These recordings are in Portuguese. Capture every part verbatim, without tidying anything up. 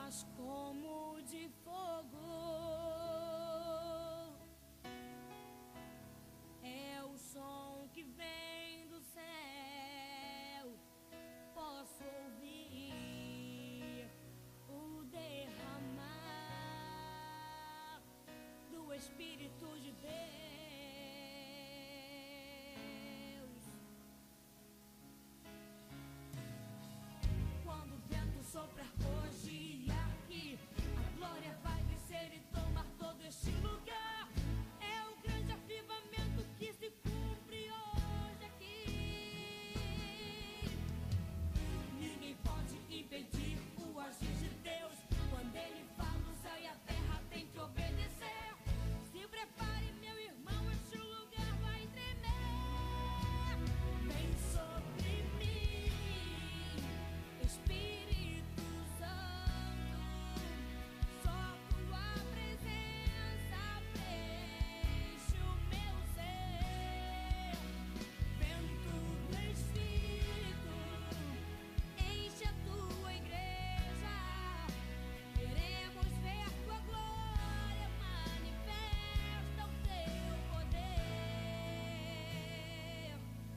voz como de fogo, é o som que vem do céu. Posso ouvir o derramar do Espírito de Deus. Quando o vento soprar hoje aqui, a glória vai descer e tomar todo este lugar. É o grande avivamento que se cumpre hoje aqui. Ninguém pode impedir o agir de Deus. Quando Ele fala, o céu e a terra tem que obedecer. Se prepare, meu irmão, este lugar vai tremer. Vem sobre mim, Espírito Santo, só tua presença preenche o meu ser. Vento do Espírito, enche a tua igreja. Queremos ver tua glória, manifesta o teu poder.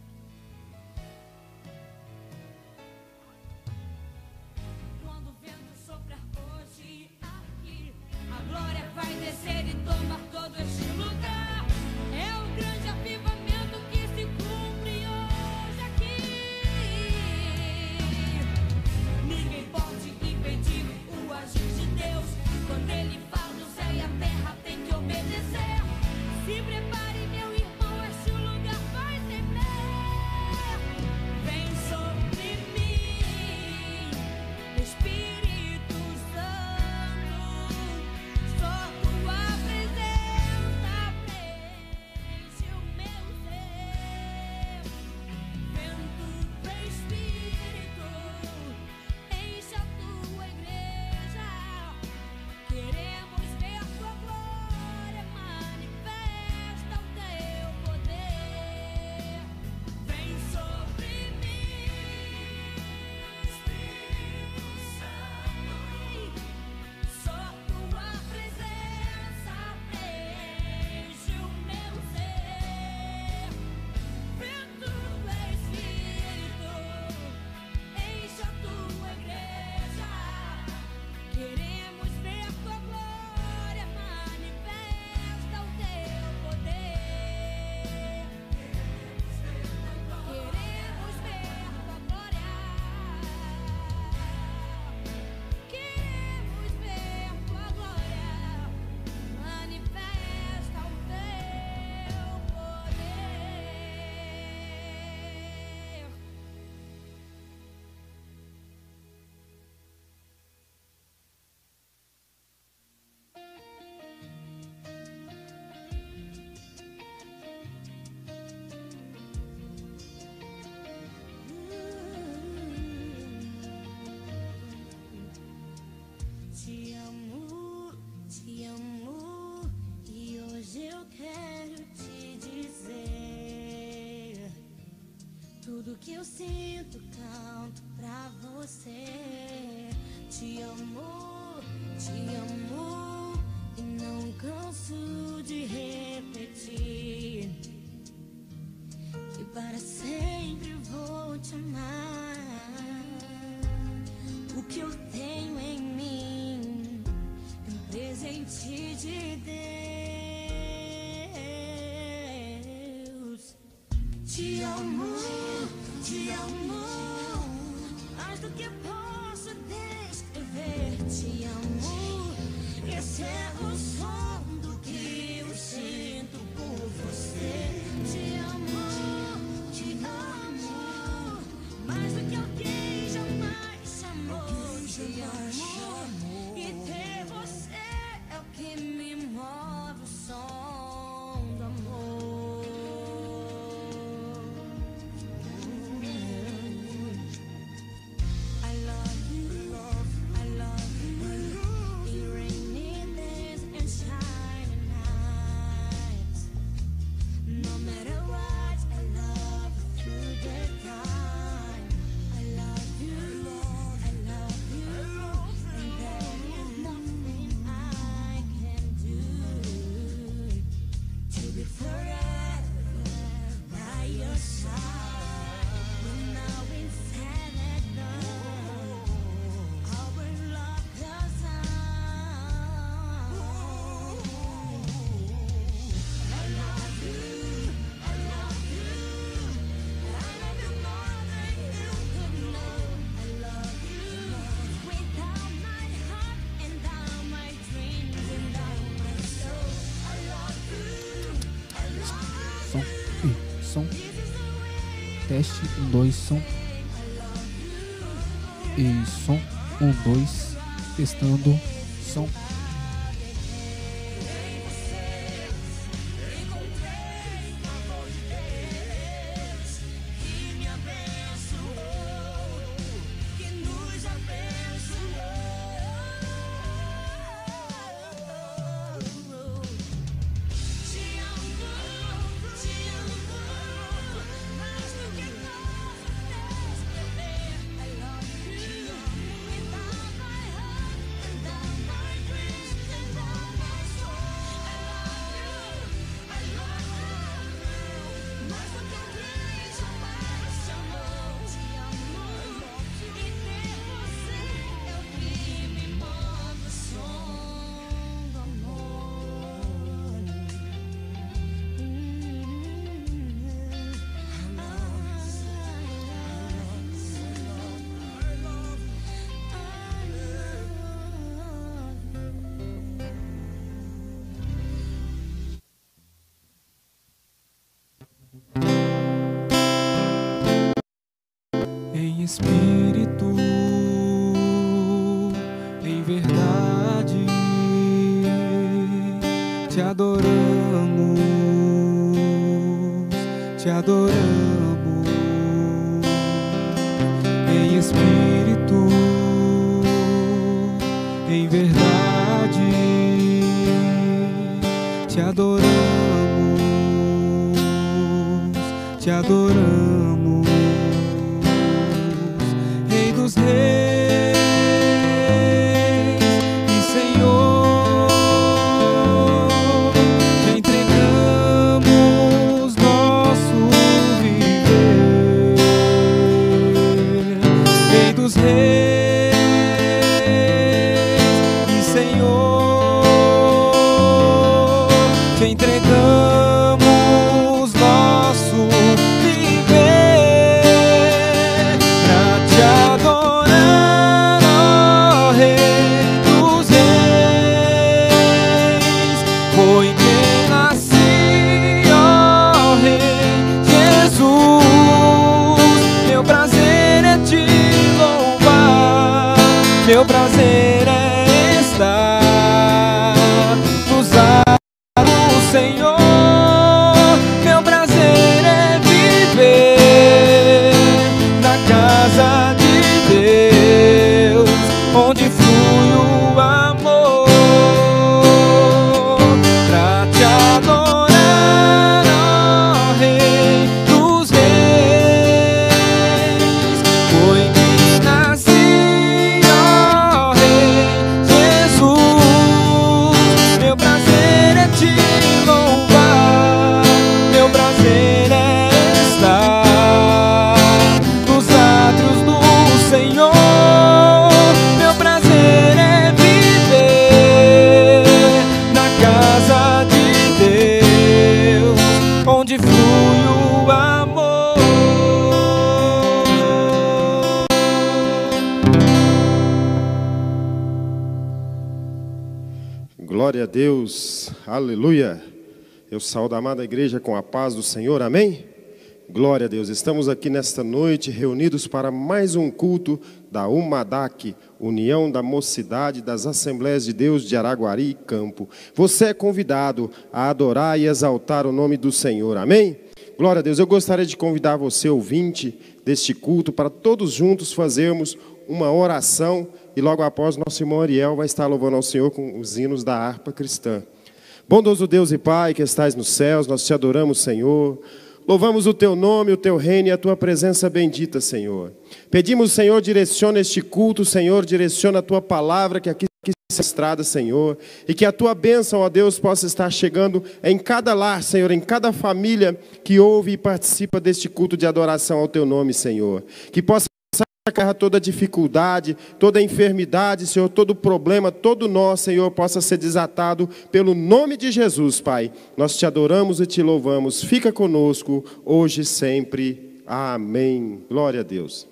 Quando o vento soprar hoje aqui, a glória vai descer e tomar todo este lugar. É o grande avivamento que se cumpre hoje aqui. Ninguém pode impedir o agir de Deus. Quando Ele fala, o céu e a terra tem que obedecer. Se prepare, meu irmão, este lugar vai tremer. Vem sobre mim, Espírito Santo, só tua presença preenche o meu ser. Vento do Espírito, enche a tua igreja. Queremos ver tua glória, manifesta o teu poder. Vem sobre mim, Espírito Santo, só tua presença preenche o meu ser. Vento do Espírito, enche a tua igreja. Queremos ver tua glória, manifesta o teu poder. Queremos ver tua glória. Queremos ver tua glória, manifesta o teu poder. Te amo, te amo, e hoje eu quero te dizer tudo que eu sinto, canto pra você. Te amo, te amo, e não canso de repetir que para sempre vou te amar. O que eu tenho em mim é um presente de Deus. Te amo, te amo, mais do que posso descrever. Te amo, esse é o som do que eu sinto por você. Te amo, te amo, mais do que alguém jamais amou. Te amo, e ter você é o que me move, o som do amor. I love you, I love you, in rainy days and teste, um, dois, som. E som, um, dois, testando, som. Em espírito, em verdade, te adoramos, te adoramos. Em espírito, em verdade, te adoramos, te adoramos. Rei dos reis e Senhor, te entregamos nosso viver. Rei dos reis e Senhor, te entregamos nosso viver pra te adorar, ó Rei dos reis. Foi quem nasci, ó Rei Jesus. Meu prazer é te louvar, meu prazer é estar nos atos do Senhor. Meu prazer é viver na casa de Deus, onde flui o amor, pra te adorar, ó Rei dos reis. Foi que nasci, ó Rei Jesus. Meu prazer é te louvar, meu prazer é estar nos átrios do Senhor. Meu prazer é viver na casa de Deus, onde flui o amor. Glória a Deus, aleluia. Eu saúdo a amada igreja com a paz do Senhor, amém? Glória a Deus, estamos aqui nesta noite reunidos para mais um culto da UMADAC, União da Mocidade das Assembleias de Deus de Araguari e Campo. Você é convidado a adorar e exaltar o nome do Senhor, amém? Glória a Deus, eu gostaria de convidar você, ouvinte deste culto, para todos juntos fazermos uma oração e logo após nosso irmão Ariel vai estar louvando ao Senhor com os hinos da harpa cristã. Bondoso Deus e Pai que estais nos céus, nós te adoramos, Senhor. Louvamos o teu nome, o teu reino e a tua presença bendita, Senhor. Pedimos, Senhor, direciona este culto, Senhor, direciona a tua palavra que aqui se estrada, Senhor, e que a tua bênção, ó Deus, possa estar chegando em cada lar, Senhor, em cada família que ouve e participa deste culto de adoração ao teu nome, Senhor. Que possa toda dificuldade, toda enfermidade, Senhor, todo problema, todo nó, Senhor, possa ser desatado pelo nome de Jesus, Pai. Nós te adoramos e te louvamos. Fica conosco, hoje e sempre. Amém. Glória a Deus.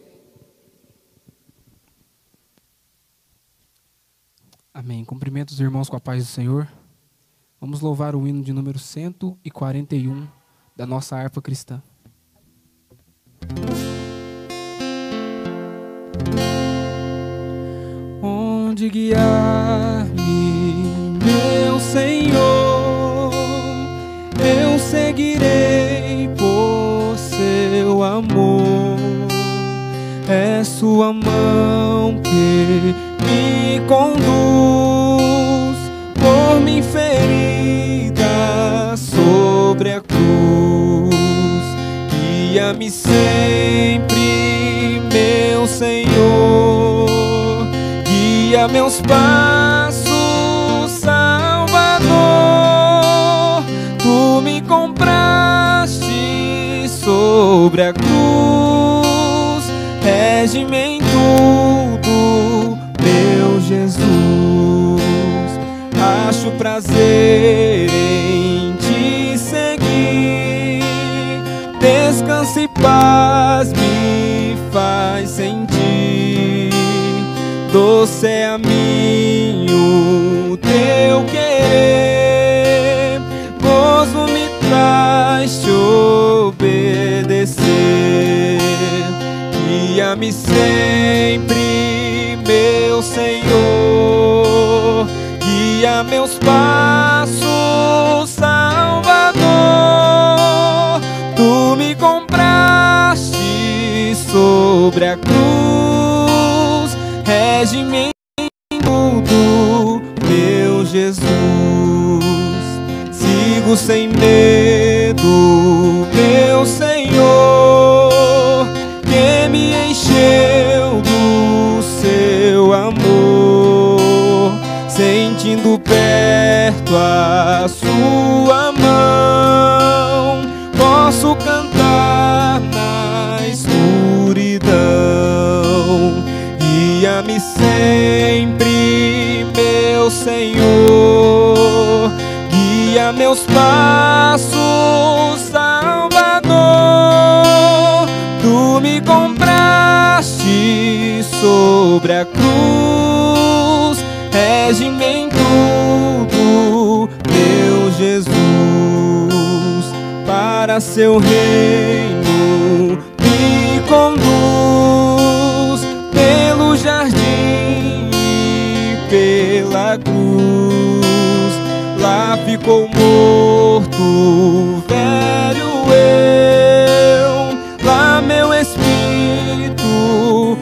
Amém. Cumprimento os irmãos com a paz do Senhor. Vamos louvar o hino de número cento e quarenta e um da nossa harpa cristã. pode guiar-me, meu Senhor. Eu seguirei por seu amor. É sua mão que me conduz por mim ferida sobre a cruz. Guia-me sempre, meu Senhor. Guia meus passos, Salvador. Tu me compraste sobre a cruz. Rege-me em tudo, meu Jesus. Acho prazer em te seguir. Descanso e paz me faz sentir. Doce é a mim o teu querer. Gozo me traz te obedecer. Guia-me sempre, meu Senhor. Guia meus passos, Salvador. Tu me compraste sobre a cruz. Rege-me em tudo, meu Jesus. Sigo sem medo, meu Senhor, que me encheu do seu amor. Sentindo perto a sua mão, posso cantar na escuridão. Guia-me sempre, meu Senhor. Guia meus passos, Salvador. Tu me compraste sobre a cruz. Rege-me em tudo, meu Jesus. Para seu reino me conduz pelo jardim e pela cruz. Lá ficou morto, velho eu. Lá meu espírito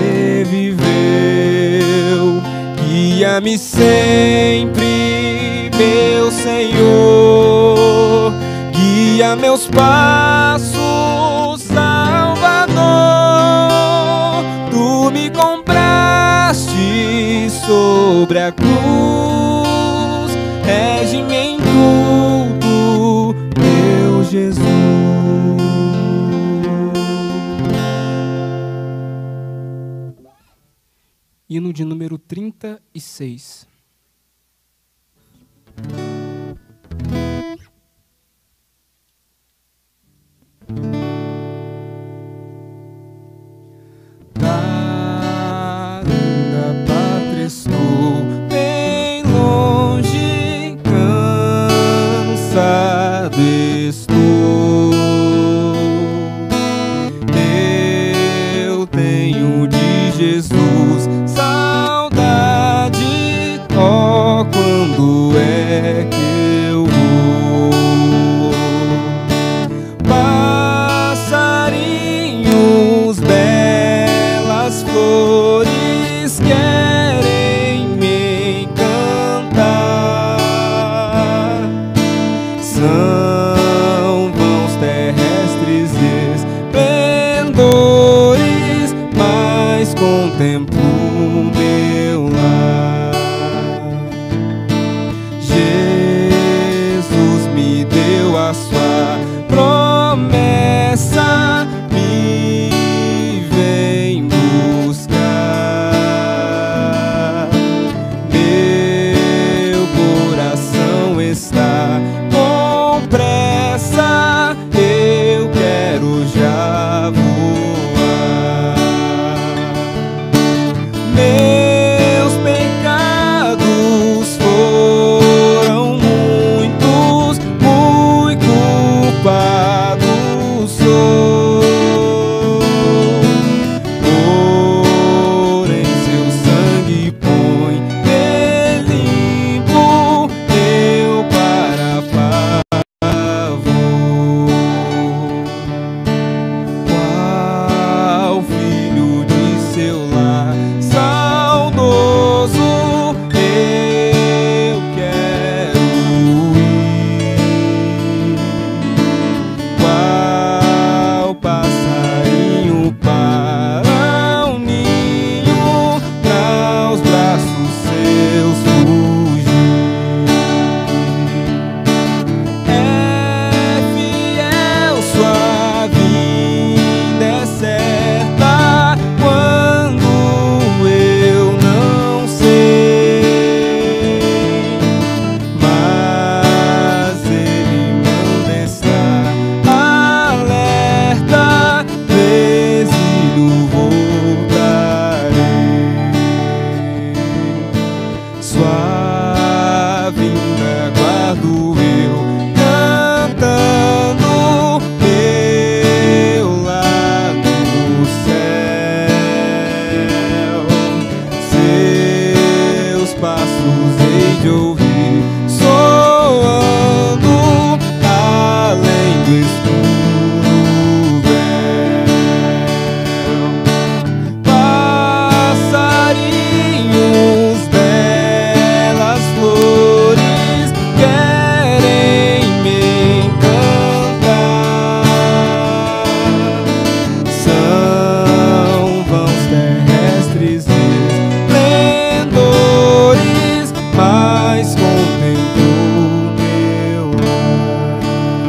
reviveu. Guia-me sempre, meu Senhor. Guia meus passos, Salvador. Tu me compraste sobre a cruz. Rege-me em tudo, meu Jesus. Hino de número trinta e seis. Da linda pátria estou bem longe, cansado estou. Eu tenho de Jesus saudade, oh, quando é a vinda guardo eu, cantando eu lá no céu. Seus passos hei de ouvir, soando além do escuro véu. Passarinhos, belas flores, querem me encantar. São vãos terrestres esplendores, mas contemplo meu lar.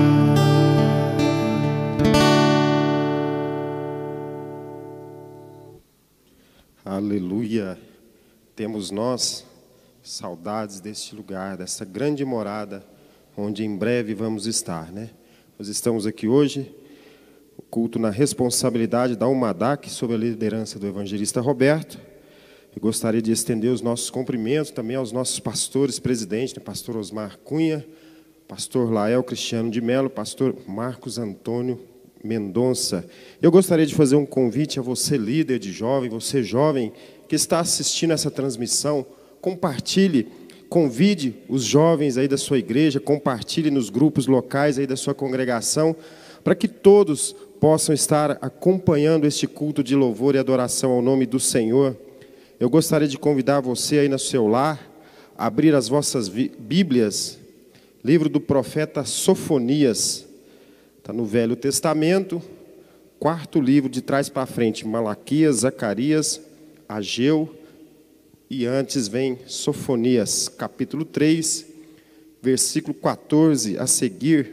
Aleluia. Temos nós saudades deste lugar, dessa grande morada, onde em breve vamos estar, né? Nós estamos aqui hoje, o culto na responsabilidade da UMADAC, sob a liderança do evangelista Roberto. Eu gostaria de estender os nossos cumprimentos também aos nossos pastores presidentes, né? Pastor Osmar Cunha, pastor Lael Cristiano de Melo, pastor Marcos Antônio Mendonça. Eu gostaria de fazer um convite a você, líder de jovem, você jovem que está assistindo essa transmissão, compartilhe, convide os jovens aí da sua igreja, compartilhe nos grupos locais aí da sua congregação, para que todos possam estar acompanhando este culto de louvor e adoração ao nome do Senhor. Eu gostaria de convidar você aí no seu lar, a abrir as vossas Bíblias, livro do profeta Sofonias, está no Velho Testamento, quarto livro de trás para frente, Malaquias, Zacarias, Ageu, e antes vem Sofonias, capítulo três, versículo quatorze a seguir,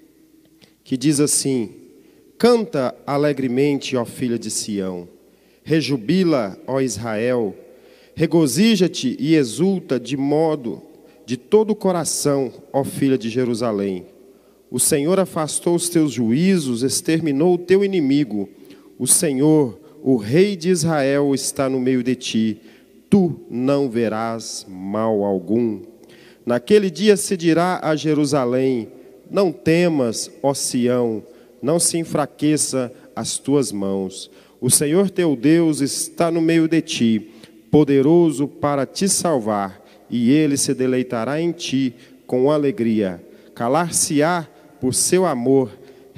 que diz assim: canta alegremente, ó filha de Sião, rejubila, ó Israel, regozija-te e exulta de modo, de todo o coração, ó filha de Jerusalém. O Senhor afastou os teus juízos, exterminou o teu inimigo. O Senhor, o Rei de Israel, está no meio de ti. Tu não verás mal algum. Naquele dia se dirá a Jerusalém: não temas, ó Sião, não se enfraqueça as tuas mãos. O Senhor teu Deus está no meio de ti, poderoso para te salvar, e Ele se deleitará em ti com alegria. Calar-se-á por seu amor,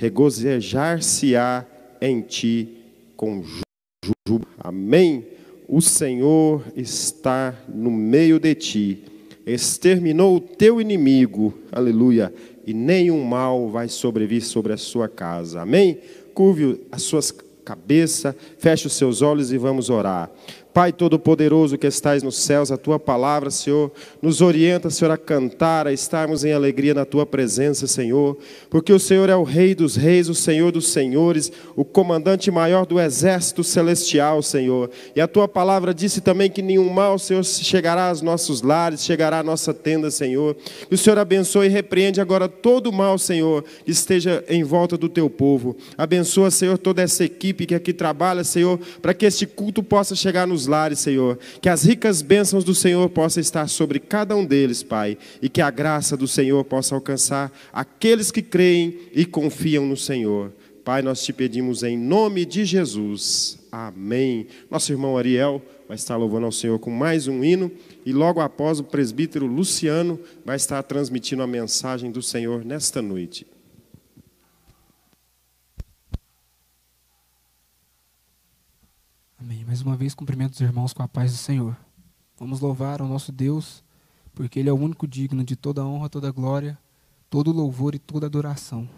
regozijar-se-á em ti com júbilo. Amém. O Senhor está no meio de ti, exterminou o teu inimigo, aleluia, e nenhum mal vai sobrevir sobre a sua casa. Amém? Curve as suas cabeças, feche os seus olhos e vamos orar. Pai Todo-Poderoso que estais nos céus, a Tua palavra, Senhor, nos orienta, Senhor, a cantar, a estarmos em alegria na Tua presença, Senhor, porque o Senhor é o Rei dos reis, o Senhor dos senhores, o comandante maior do exército celestial, Senhor. E a Tua palavra disse também que nenhum mal, Senhor, chegará aos nossos lares, chegará à nossa tenda, Senhor. Que o Senhor abençoe e repreende agora todo o mal, Senhor, que esteja em volta do Teu povo. Abençoa, Senhor, toda essa equipe que aqui trabalha, Senhor, para que este culto possa chegar nos lares, Senhor, que as ricas bênçãos do Senhor possam estar sobre cada um deles, Pai, e que a graça do Senhor possa alcançar aqueles que creem e confiam no Senhor. Pai, nós te pedimos em nome de Jesus, amém. Nosso irmão Ariel vai estar louvando ao Senhor com mais um hino, e logo após o presbítero Luciano vai estar transmitindo a mensagem do Senhor nesta noite. Amém. Mais uma vez, cumprimento os irmãos com a paz do Senhor. Vamos louvar ao nosso Deus, porque Ele é o único digno de toda honra, toda glória, todo louvor e toda adoração.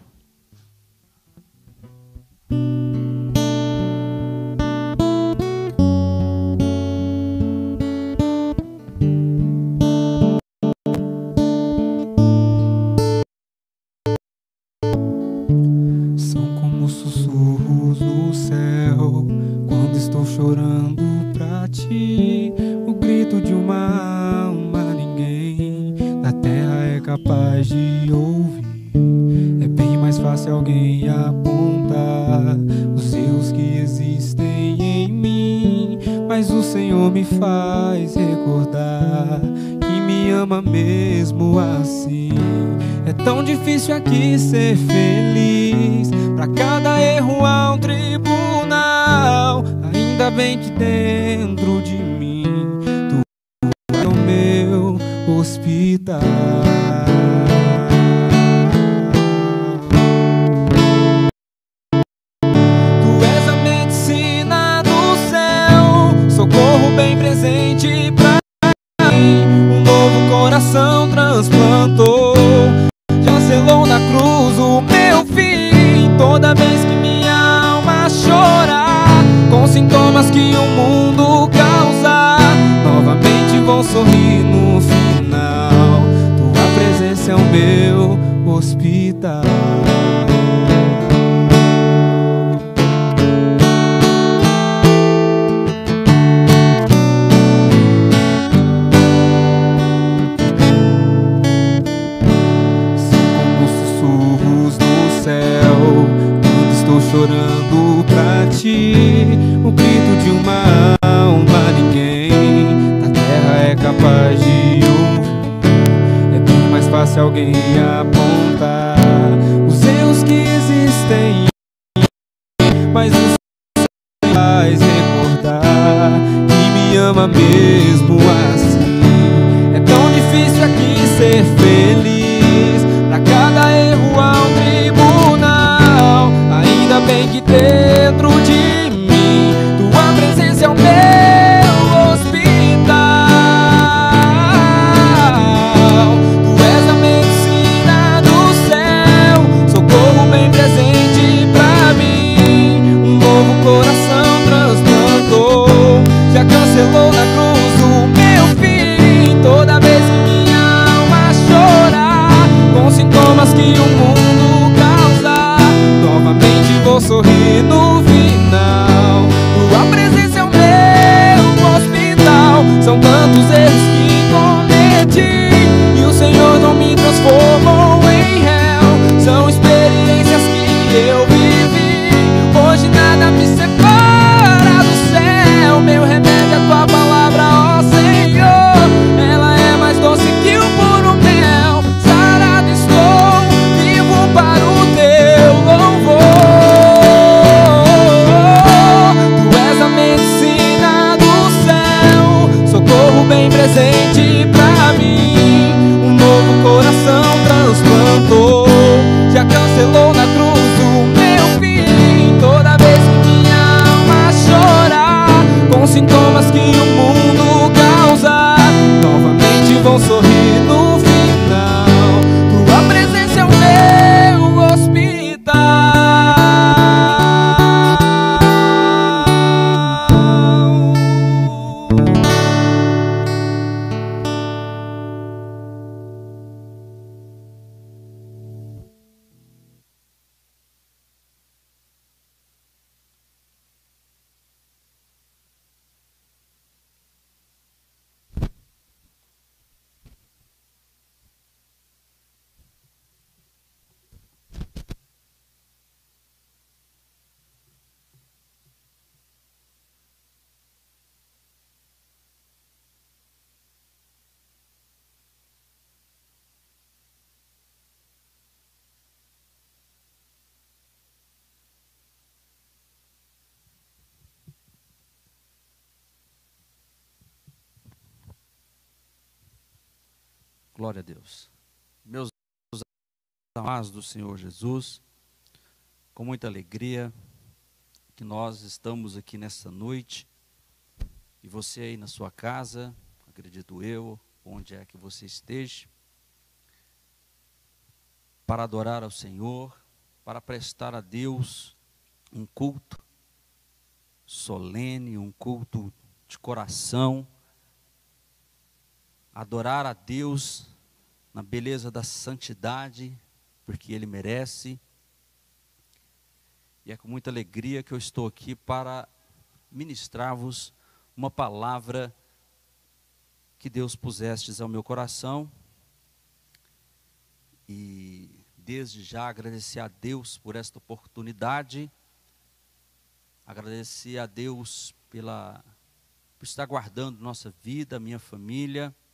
São como sussurros no céu, quando estou chorando pra ti, o grito de uma alma ninguém da terra é capaz de ouvir. É bem mais fácil alguém apontar os erros que existem em mim, mas o Senhor me faz recordar que me me ama mesmo assim. É tão difícil aqui ser feliz. Pra cada erro há um tribunal. Ainda bem que dentro de mim tu é o meu hospital. Tu és a medicina do céu, socorro bem presente pra mim. Um novo coração transplantou, já selou na cruz o meu fim. Toda vez que minha alma chorar com sintomas que o mundo causa, novamente vou sorrir no final. Tua presença é o meu hospital. Chorando pra ti, o grito de uma alma, ninguém na terra é capaz de ouvir. É bem mais fácil alguém apontar os erros que existem, mas os faz recordar que me ama mesmo assim. É tão difícil aqui ser feliz. Pra cada erro há um tribunal. Ainda bem que dentro de mim tua presença é o meu hospital. Tu és a medicina do céu, socorro bem presente pra mim. Um novo coração transplantou, já cancelou na cruz o meu fim. Toda vez que minha alma chorar com sintomas que o mundo causa, novamente vou sorrir no final. Tua presença é o meu hospital. São tantos erros que cometi e o Senhor não me transformou em réu. São experiências que eu vivi, hoje nada me separa do céu. Meu remédio é tua palavra, ó Senhor. Ela é mais doce que o puro mel. Sarado estou, vivo para o teu louvor. Tu és a medicina do céu, socorro bem presente pra mim. Um novo coração transplantou, já cancelou na cruz o meu fim. Toda vez que minha alma chorar com sintomas que o mundo causa, novamente vou sorrir no final. Tua presença é o meu hospital. Glória a Deus. Meus amados do Senhor Jesus, com muita alegria que nós estamos aqui nessa noite, e você aí na sua casa, acredito eu, onde é que você esteja, para adorar ao Senhor, para prestar a Deus um culto solene, um culto de coração, adorar a Deus na beleza da santidade, porque Ele merece. E é com muita alegria que eu estou aqui para ministrar-vos uma palavra que Deus pusestes ao meu coração. E desde já agradecer a Deus por esta oportunidade, agradecer a Deus pela, por estar guardando nossa vida, minha família.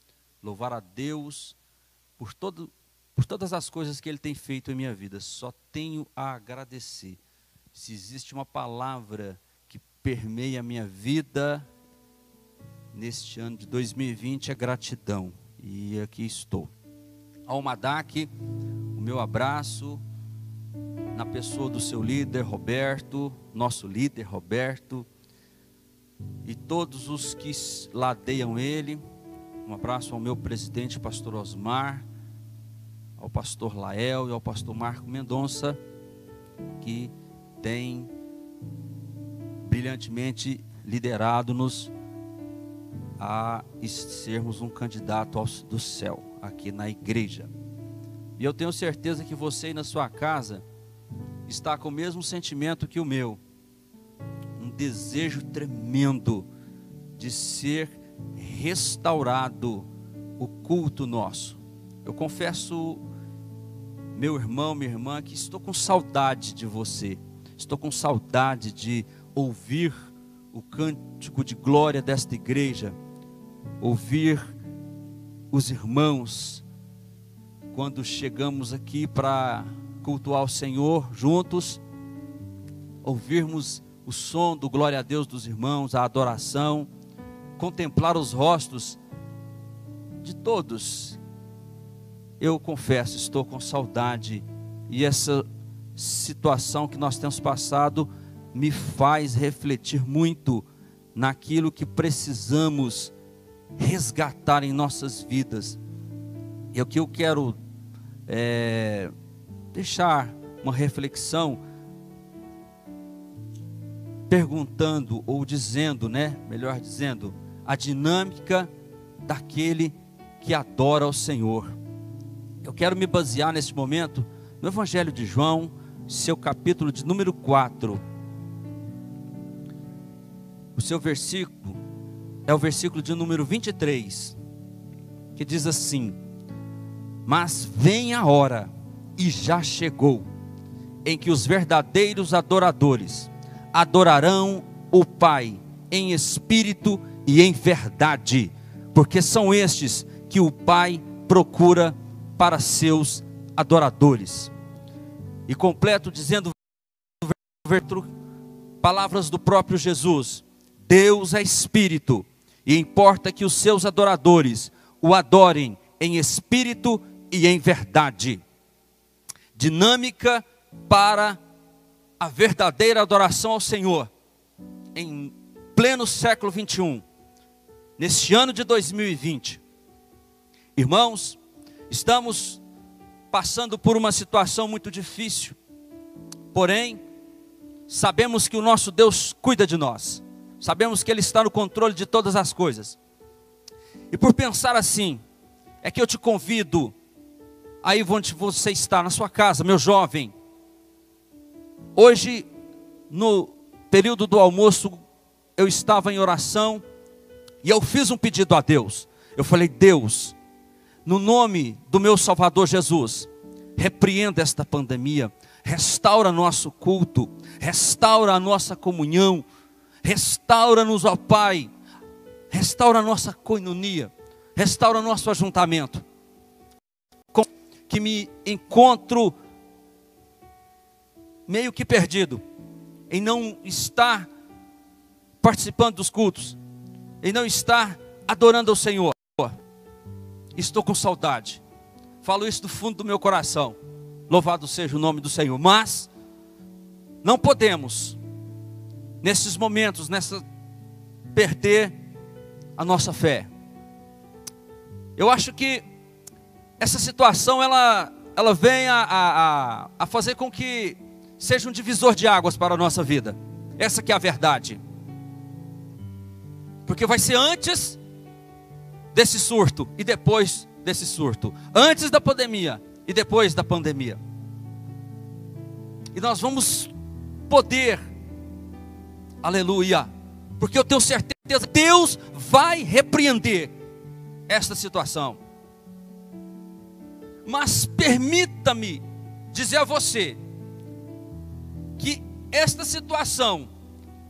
louvar a Deus por, todo, por todas as coisas que Ele tem feito em minha vida. Só tenho a agradecer. Se existe uma palavra que permeia a minha vida neste ano de dois mil e vinte, é gratidão. E aqui estou. Ao Madac, o meu abraço, na pessoa do seu líder Roberto, nosso líder Roberto, e todos os que ladeiam ele. Um abraço ao meu presidente, pastor Osmar, ao pastor Lael e ao pastor Marco Mendonça, que tem brilhantemente liderado-nos a sermos um candidato ao, do céu, aqui na igreja. E eu tenho certeza que você aí na sua casa está com o mesmo sentimento que o meu, um desejo tremendo de ser restaurado o culto nosso. Eu confesso, meu irmão, minha irmã, que estou com saudade de você, estou com saudade de ouvir o cântico de glória desta igreja, ouvir os irmãos quando chegamos aqui para cultuar o Senhor juntos, ouvirmos o som do glória a Deus dos irmãos, a adoração, contemplar os rostos de todos. Eu confesso, estou com saudade, e essa situação que nós temos passado me faz refletir muito naquilo que precisamos resgatar em nossas vidas. E o que eu quero é, deixar uma reflexão, perguntando ou dizendo, né, melhor dizendo, a dinâmica daquele que adora o Senhor. Eu quero me basear neste momento no Evangelho de João, seu capítulo de número quatro. O seu versículo é o versículo de número vinte e três, que diz assim: mas vem a hora, e já chegou, em que os verdadeiros adoradores adorarão o Pai em espírito e em verdade, porque são estes que o Pai procura para seus adoradores. E completo dizendo palavras do próprio Jesus: Deus é espírito, e importa que os seus adoradores o adorem em espírito e em verdade. Dinâmica para a verdadeira adoração ao Senhor em pleno século vinte e um, neste ano de dois mil e vinte. Irmãos, estamos passando por uma situação muito difícil, porém sabemos que o nosso Deus cuida de nós, sabemos que Ele está no controle de todas as coisas. E por pensar assim, é que eu te convido, aí onde você está, na sua casa, meu jovem. Hoje, no período do almoço, eu estava em oração e eu fiz um pedido a Deus. Eu falei: Deus, no nome do meu Salvador Jesus, repreenda esta pandemia, restaura nosso culto, restaura a nossa comunhão, restaura-nos, ó Pai, restaura a nossa coinonia, restaura nosso ajuntamento. Que me encontro meio que perdido, em não estar participando dos cultos, em não estar adorando ao Senhor. Estou com saudade, falo isso do fundo do meu coração, louvado seja o nome do Senhor. Mas não podemos, nesses momentos, nessa, perder a nossa fé. Eu acho que essa situação, ela, ela vem a, a, a fazer com que seja um divisor de águas para a nossa vida. Essa que é a verdade. Porque vai ser antes desse surto e depois desse surto. Antes da pandemia e depois da pandemia. E nós vamos poder, aleluia, porque eu tenho certeza que Deus vai repreender esta situação. Mas permita-me dizer a você que esta situação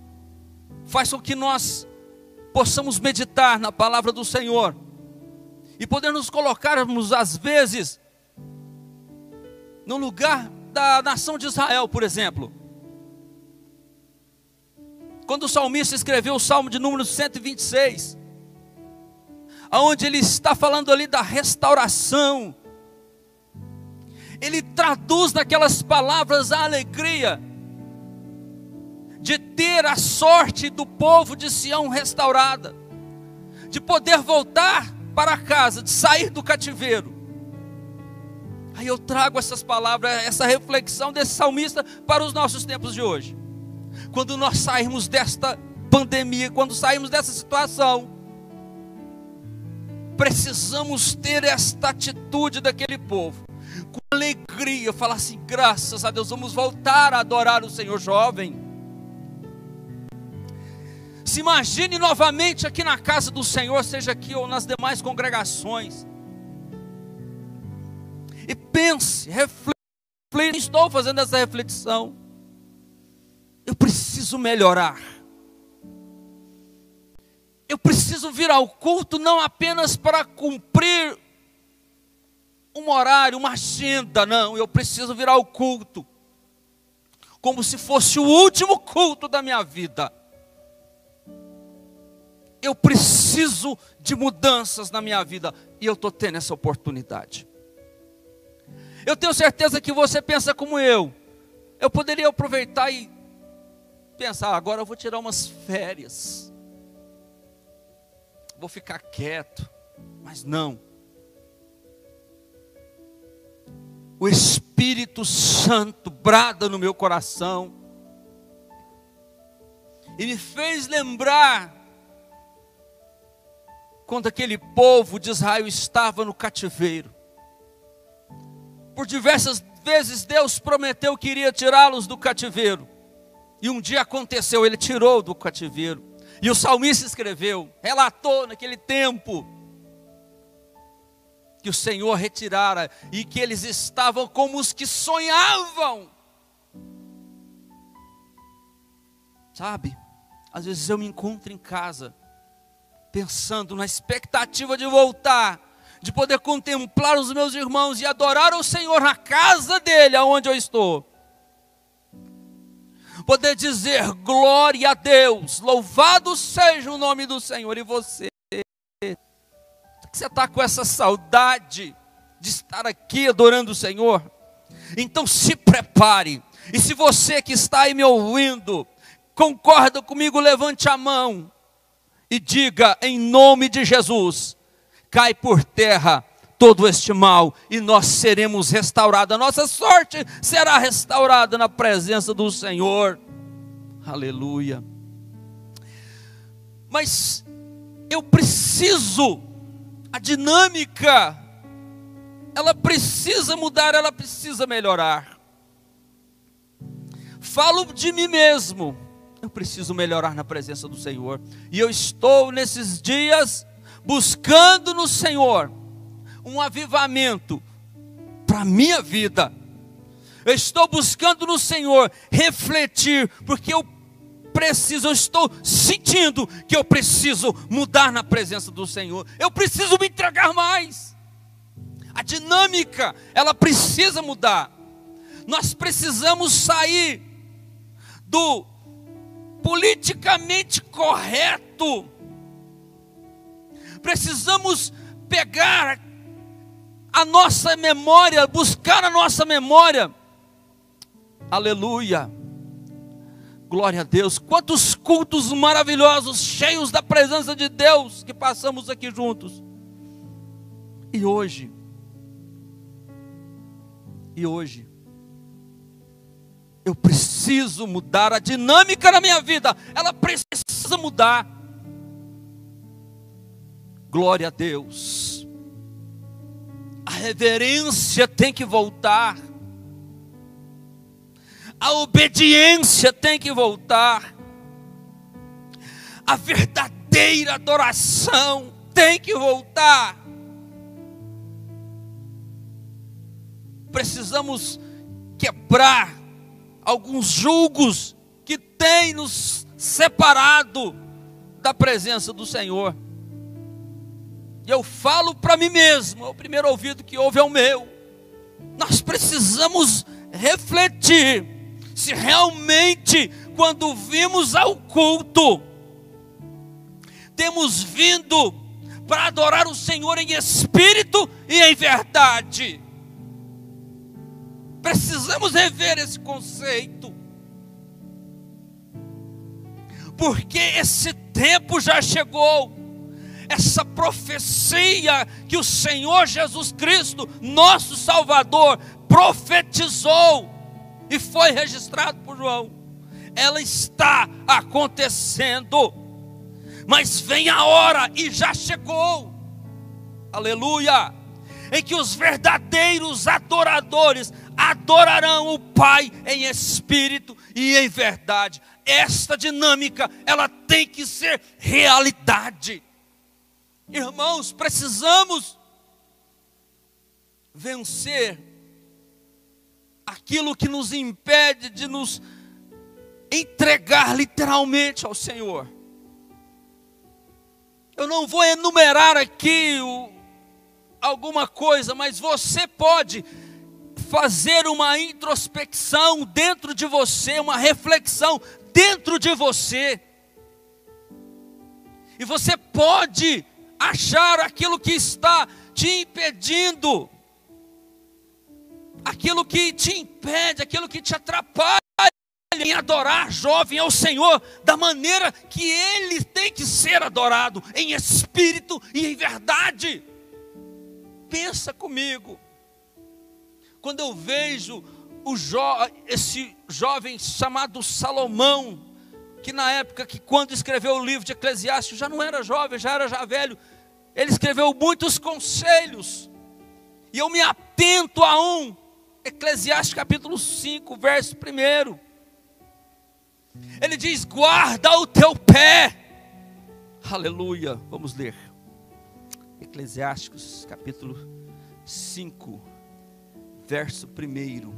faz com que nós possamos meditar na palavra do Senhor e poder nos colocarmos às vezes no lugar da nação de Israel, por exemplo. Quando o salmista escreveu o Salmo de número cento e vinte e seis, onde ele está falando ali da restauração, ele traduz naquelas palavras a alegria de ter a sorte do povo de Sião restaurada, de poder voltar para casa, de sair do cativeiro. Aí eu trago essas palavras, essa reflexão desse salmista para os nossos tempos de hoje. Quando nós sairmos desta pandemia, quando sairmos dessa situação, precisamos ter esta atitude daquele povo, com alegria, falar assim: graças a Deus, vamos voltar a adorar o Senhor. Jovem, se imagine novamente aqui na casa do Senhor, seja aqui ou nas demais congregações, e pense, reflita. Estou fazendo essa reflexão. Eu preciso melhorar. Eu preciso vir ao culto não apenas para cumprir um horário, uma agenda, não. Eu preciso vir ao culto como se fosse o último culto da minha vida. Eu preciso de mudanças na minha vida, e eu estou tendo essa oportunidade. Eu tenho certeza que você pensa como eu. Eu poderia aproveitar e pensar: agora eu vou tirar umas férias, vou ficar quieto. Mas não. O Espírito Santo brada no meu coração e me fez lembrar quando aquele povo de Israel estava no cativeiro. Por diversas vezes Deus prometeu que iria tirá-los do cativeiro, e um dia aconteceu, Ele tirou do cativeiro. E o salmista escreveu, relatou naquele tempo, que o Senhor retirara, e que eles estavam como os que sonhavam. Sabe, às vezes eu me encontro em casa, pensando na expectativa de voltar, de poder contemplar os meus irmãos e adorar o Senhor na casa dele, aonde eu estou. Poder dizer: glória a Deus, louvado seja o nome do Senhor. E você, você está com essa saudade de estar aqui adorando o Senhor? Então se prepare. E se você que está aí me ouvindo concorda comigo, levante a mão e diga: em nome de Jesus, cai por terra todo este mal, e nós seremos restaurados. A nossa sorte será restaurada na presença do Senhor. Aleluia. Mas eu preciso, a dinâmica, ela precisa mudar, ela precisa melhorar. Falo de mim mesmo, eu preciso melhorar na presença do Senhor. E eu estou nesses dias buscando no Senhor um avivamento para a minha vida. Eu estou buscando no Senhor refletir, porque eu preciso, eu estou sentindo que eu preciso mudar na presença do Senhor. Eu preciso me entregar mais. A dinâmica, ela precisa mudar. Nós precisamos sair do politicamente correto. Precisamos pegar a nossa memória, buscar a nossa memória. Aleluia, glória a Deus. Quantos cultos maravilhosos, cheios da presença de Deus, que passamos aqui juntos. E hoje, e hoje, eu preciso mudar a dinâmica na minha vida, ela precisa mudar. Glória a Deus. A reverência tem que voltar. A obediência tem que voltar. A verdadeira adoração tem que voltar. Precisamos quebrar alguns julgos que têm nos separado da presença do Senhor. E eu falo para mim mesmo, o primeiro ouvido que ouve é o meu. Nós precisamos refletir se realmente, quando vimos ao culto, temos vindo para adorar o Senhor em espírito e em verdade. Precisamos rever esse conceito, porque esse tempo já chegou. Essa profecia que o Senhor Jesus Cristo, nosso Salvador, profetizou e foi registrado por João, ela está acontecendo. Mas vem a hora, e já chegou, aleluia, em que os verdadeiros adoradores adorarão o Pai em espírito e em verdade. Esta dinâmica, ela tem que ser realidade. Irmãos, precisamos vencer aquilo que nos impede de nos entregar literalmente ao Senhor. Eu não vou enumerar aqui o, alguma coisa, mas você pode fazer uma introspecção dentro de você, uma reflexão dentro de você. E você pode achar aquilo que está te impedindo, aquilo que te impede, aquilo que te atrapalha em adorar, jovem, ao Senhor da maneira que Ele tem que ser adorado, em espírito e em verdade. Pensa comigo, quando eu vejo o jo esse jovem chamado Salomão, que na época que quando escreveu o livro de Eclesiastes, já não era jovem, já era já velho, ele escreveu muitos conselhos, e eu me atento a um, Eclesiastes capítulo cinco, verso primeiro, ele diz: guarda o teu pé, aleluia, vamos ler, Eclesiastes capítulo cinco, verso primeiro,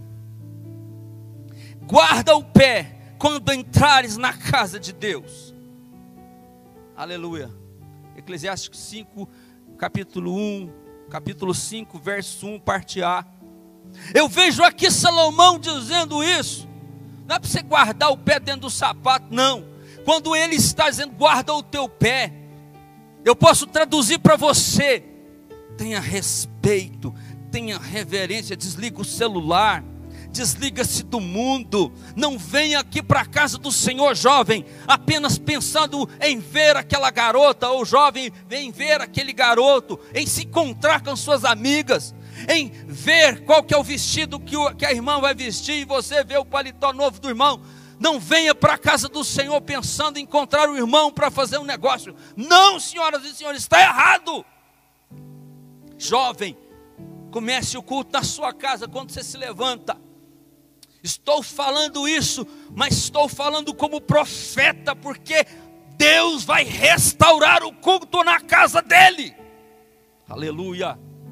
guarda o pé quando entrares na casa de Deus, aleluia. Eclesiastes cinco, capítulo um, capítulo cinco, verso um, parte A. Eu vejo aqui Salomão dizendo isso. Não é para você guardar o pé dentro do sapato, não. Quando ele está dizendo guarda o teu pé, eu posso traduzir para você: tenha respeito, tenha reverência, desliga o celular, desliga-se do mundo, não venha aqui para a casa do Senhor, jovem, apenas pensando em ver aquela garota, ou jovem, em ver aquele garoto, em se encontrar com suas amigas, em ver qual que é o vestido que, o, que a irmã vai vestir, e você vê o paletó novo do irmão. Não venha para a casa do Senhor pensando em encontrar o irmão para fazer um negócio. Não, senhoras e senhores, está errado. Jovem, comece o culto na sua casa quando você se levanta. Estou falando isso, mas estou falando como profeta, porque Deus vai restaurar o culto na casa dele, aleluia.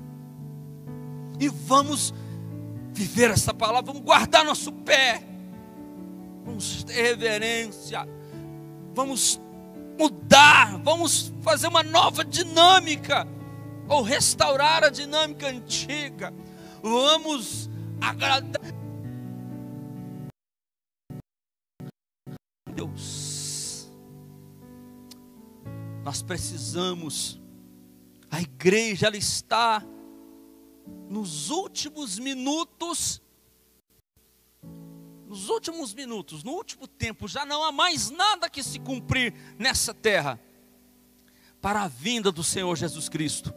E vamos viver essa palavra, vamos guardar nosso pé, vamos ter reverência, vamos mudar, vamos fazer uma nova dinâmica, ou restaurar a dinâmica antiga, vamos agradar Deus. Nós precisamos, a igreja ela está nos últimos minutos, nos últimos minutos, no último tempo, já não há mais nada que se cumprir nessa terra para a vinda do Senhor Jesus Cristo.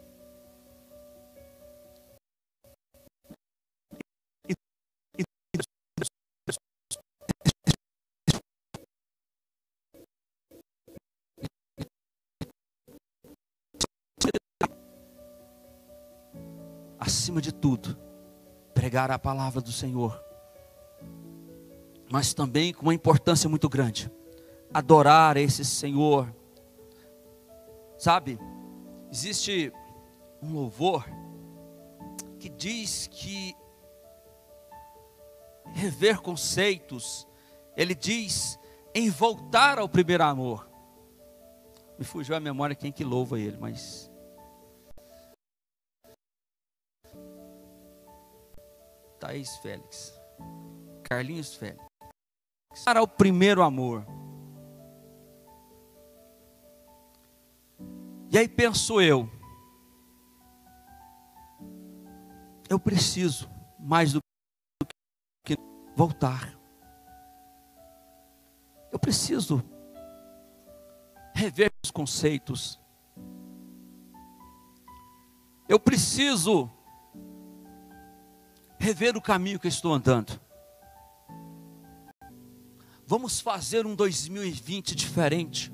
Acima de tudo, pregar a palavra do Senhor, mas também com uma importância muito grande, adorar esse Senhor. Sabe, existe um louvor que diz que rever conceitos, ele diz em voltar ao primeiro amor. Me fugiu a memória quem que louva ele, mas Thaís Félix, Carlinhos Félix. Para o primeiro amor. E aí penso eu, eu preciso mais do que voltar. Eu preciso rever os conceitos. Eu preciso rever o caminho que estou andando. Vamos fazer um dois mil e vinte diferente.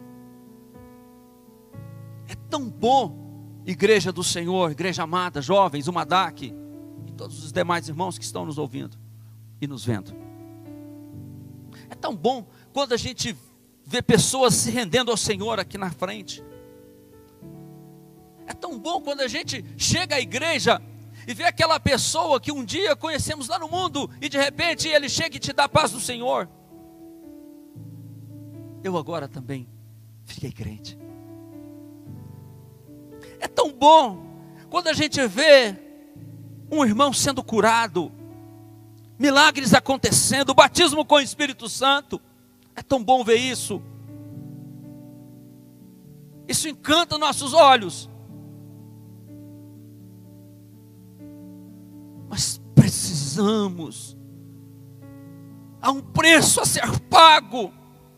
É tão bom, igreja do Senhor, igreja amada, jovens, o Madac e todos os demais irmãos que estão nos ouvindo e nos vendo. É tão bom quando a gente vê pessoas se rendendo ao Senhor aqui na frente. É tão bom quando a gente chega à igreja e vê aquela pessoa que um dia conhecemos lá no mundo e de repente ele chega e te dá a paz do Senhor. Eu agora também fiquei crente. É tão bom quando a gente vê um irmão sendo curado, milagres acontecendo, o batismo com o Espírito Santo. É tão bom ver isso. Isso encanta nossos olhos. Mas precisamos. Há um preço a ser pago.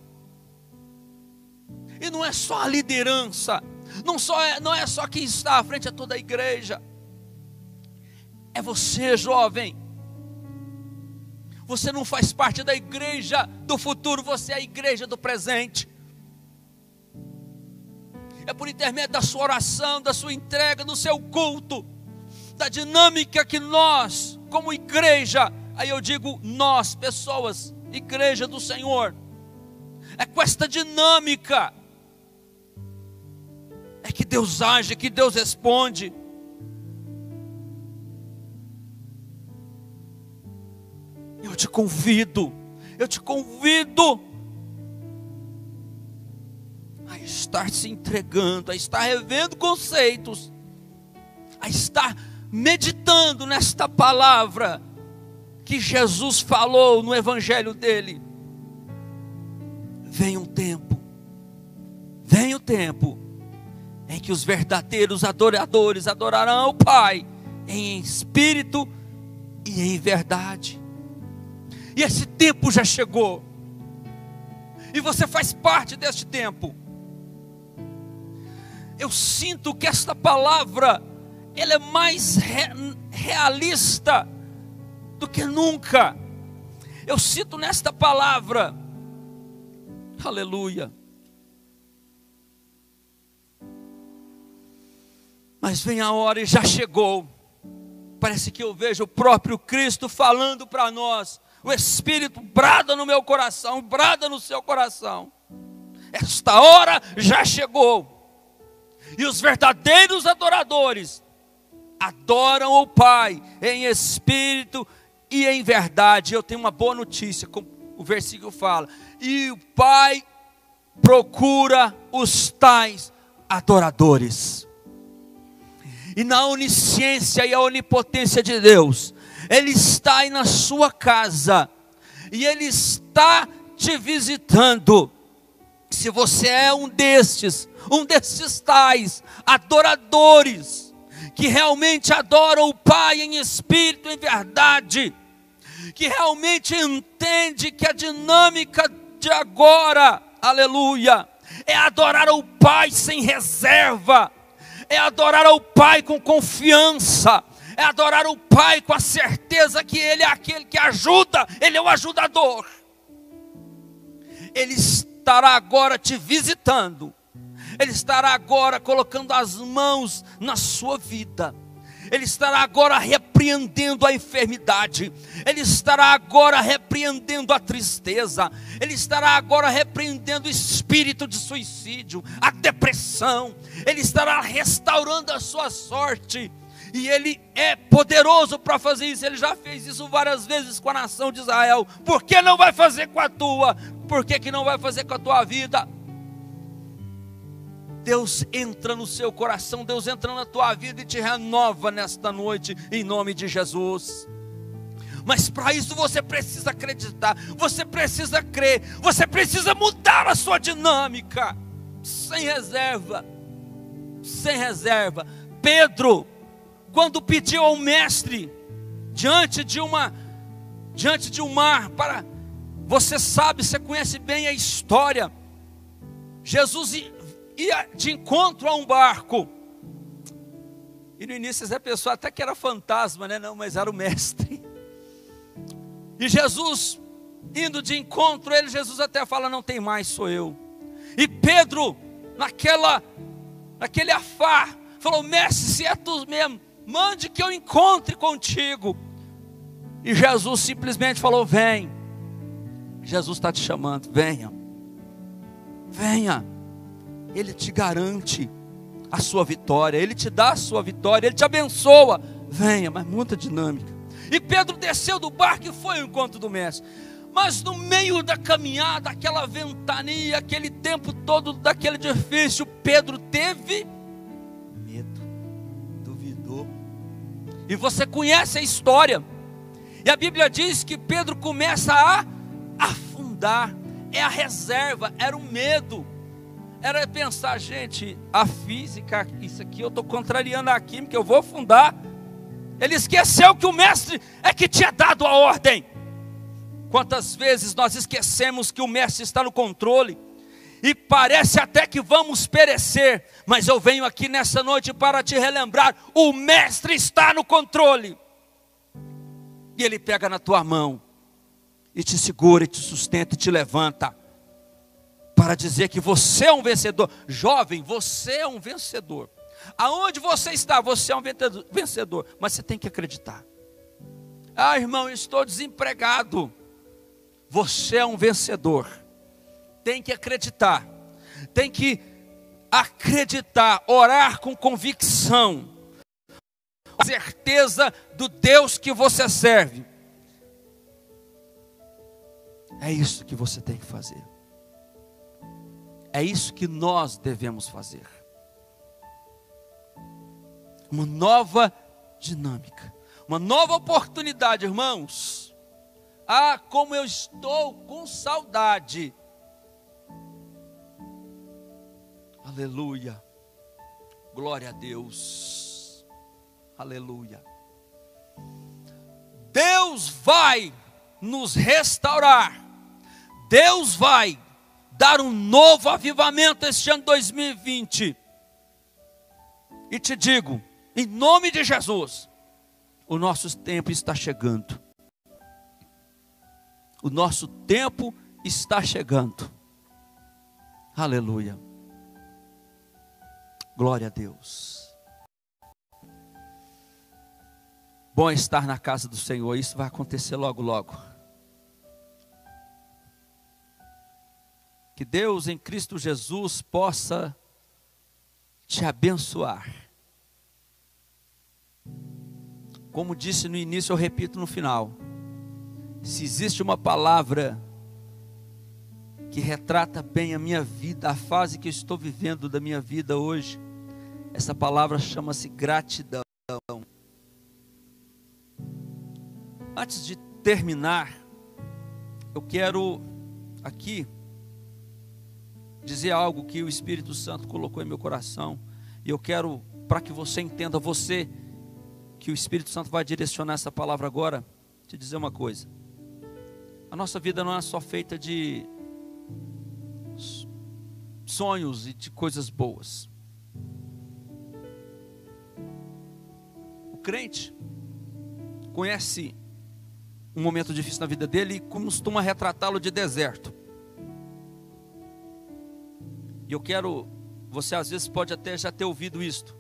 E não é só a liderança. Não, só é, não é só quem está à frente de toda a igreja. É você, jovem. Você não faz parte da igreja do futuro, você é a igreja do presente. É por intermédio da sua oração, da sua entrega, do seu culto, da dinâmica que nós, como igreja, aí eu digo nós, pessoas, igreja do Senhor, é com esta dinâmica é que Deus age, que Deus responde. Eu te convido, eu te convido a estar se entregando, a estar revendo conceitos, a estar meditando nesta palavra que Jesus falou no evangelho dele. Vem um tempo, vem o tempo em que os verdadeiros adoradores adorarão o Pai em espírito e em verdade. E esse tempo já chegou. E você faz parte deste tempo. Eu sinto que esta palavra, ela é mais re, realista do que nunca. Eu sinto nesta palavra, aleluia. Mas vem a hora e já chegou. Parece que eu vejo o próprio Cristo falando para nós. O Espírito brada no meu coração, brada no seu coração. Esta hora já chegou. E os verdadeiros adoradores adoram o Pai em espírito e em verdade. Eu tenho uma boa notícia, como o versículo fala. E o Pai procura os tais adoradores. E na onisciência e a onipotência de Deus, Ele está aí na sua casa, e Ele está te visitando. Se você é um destes, um destes tais adoradores, que realmente adoram o Pai em espírito e em verdade, que realmente entende que a dinâmica de agora, aleluia, é adorar o Pai sem reserva, é adorar ao Pai com confiança, é adorar o Pai com a certeza que Ele é aquele que ajuda, Ele é o ajudador. Ele estará agora te visitando, Ele estará agora colocando as mãos na sua vida, Ele estará agora repreendendo a enfermidade, Ele estará agora repreendendo a tristeza, Ele estará agora repreendendo o espírito de suicídio, a depressão, Ele estará restaurando a sua sorte, e Ele é poderoso para fazer isso. Ele já fez isso várias vezes com a nação de Israel. Por que não vai fazer com a tua? Por que que não vai fazer com a tua vida? Deus entra no seu coração, Deus entra na tua vida e te renova nesta noite, em nome de Jesus. Mas para isso você precisa acreditar, você precisa crer, você precisa mudar a sua dinâmica, sem reserva, sem reserva. Pedro, quando pediu ao mestre, diante de uma, diante de um mar, para, você sabe, você conhece bem a história, Jesus ia de encontro a um barco, e no início essa pessoa até que era fantasma, né? Não, mas era o mestre. E Jesus, indo de encontro a ele, Jesus até fala, não tem mais, sou eu. E Pedro, naquela, naquele afar, falou, mestre, se é tu mesmo, mande que eu encontre contigo. E Jesus simplesmente falou, vem. Jesus está te chamando, venha. Venha. Ele te garante a sua vitória, Ele te dá a sua vitória, Ele te abençoa. Venha, mas muita dinâmica. E Pedro desceu do barco e foi ao encontro do mestre. Mas no meio da caminhada, aquela ventania, aquele tempo todo daquele difícil, Pedro teve medo, duvidou. E você conhece a história. E a Bíblia diz que Pedro começa a afundar. É a reserva, era o medo. Era pensar, gente, a física, isso aqui eu estou contrariando a química, eu vou afundar. Ele esqueceu que o mestre é que tinha dado a ordem. Quantas vezes nós esquecemos que o mestre está no controle, e parece até que vamos perecer, mas eu venho aqui nessa noite para te relembrar, o mestre está no controle, e ele pega na tua mão, e te segura, e te sustenta, e te levanta, para dizer que você é um vencedor. Jovem, você é um vencedor. Aonde você está, você é um vencedor. Mas você tem que acreditar. Ah, irmão, eu estou desempregado. Você é um vencedor. Tem que acreditar. Tem que acreditar, orar com convicção. Com certeza do Deus que você serve. É isso que você tem que fazer. É isso que nós devemos fazer. Uma nova dinâmica, uma nova oportunidade, irmãos. Ah, como eu estou com saudade. Aleluia. Glória a Deus. Aleluia. Deus vai nos restaurar. Deus vai dar um novo avivamento este ano dois mil e vinte. E te digo, em nome de Jesus, o nosso tempo está chegando. O nosso tempo está chegando. Aleluia. Glória a Deus. Bom estar na casa do Senhor. Isso vai acontecer logo, logo. Que Deus em Cristo Jesus possa te abençoar. Como disse no início, eu repito no final. Se existe uma palavra que retrata bem a minha vida, a fase que eu estou vivendo da minha vida hoje, essa palavra chama-se gratidão. Antes de terminar, eu quero aqui dizer algo que o Espírito Santo colocou em meu coração. E eu quero, para que você entenda, você, que o Espírito Santo vai direcionar essa palavra agora, te dizer uma coisa. A nossa vida não é só feita de sonhos e de coisas boas. O crente conhece um momento difícil na vida dele e costuma retratá-lo de deserto. E eu quero, você às vezes pode até já ter ouvido isto.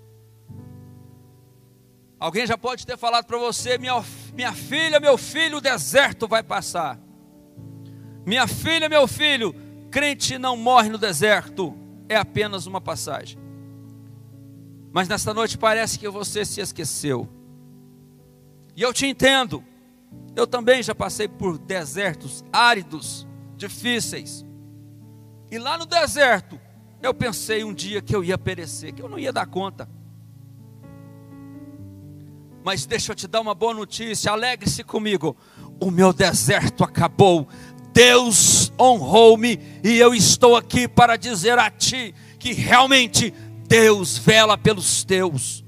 Alguém já pode ter falado para você, minha, minha filha, meu filho, o deserto vai passar. Minha filha, meu filho, crente não morre no deserto, é apenas uma passagem. Mas nesta noite parece que você se esqueceu. E eu te entendo. Eu também já passei por desertos áridos, difíceis. E lá no deserto, eu pensei um dia que eu ia perecer, que eu não ia dar conta. Mas deixa eu te dar uma boa notícia, alegre-se comigo. O meu deserto acabou. Deus honrou-me e eu estou aqui para dizer a ti que realmente Deus vela pelos teus.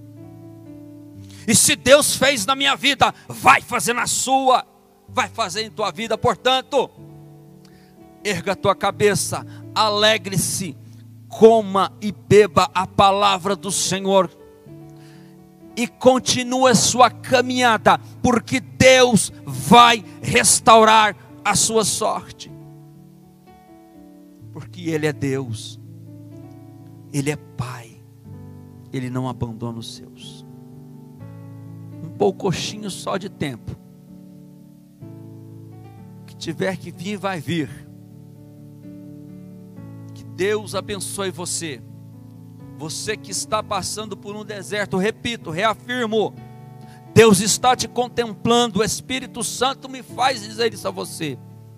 E se Deus fez na minha vida, vai fazer na sua, vai fazer em tua vida. Portanto, erga a tua cabeça, alegre-se, coma e beba a palavra do Senhor e continue a sua caminhada, porque Deus vai restaurar a sua sorte, porque Ele é Deus, Ele é Pai, Ele não abandona os seus. Um pouquinho só de tempo, que tiver que vir, vai vir. Que Deus abençoe você. Você que está passando por um deserto, repito, reafirmo, Deus está te contemplando, o Espírito Santo me faz dizer isso a você.